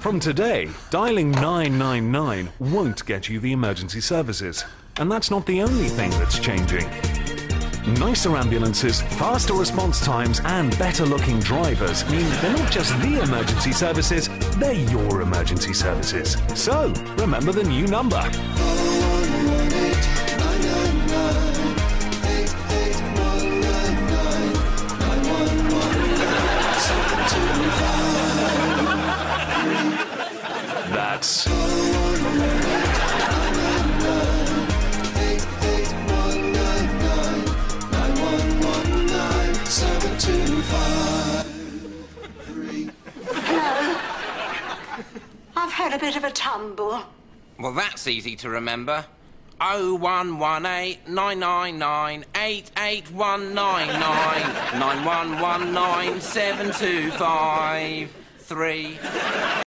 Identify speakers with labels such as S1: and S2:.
S1: From today, dialing 999 won't get you the emergency services. And that's not the only thing that's changing. Nicer ambulances, faster response times and better-looking drivers mean they're not just the emergency services, they're your emergency services. So, remember the new number. That's...
S2: I've had a bit of a tumble.
S3: Well, that's easy to remember. 0118 999 88199 9119 725 3.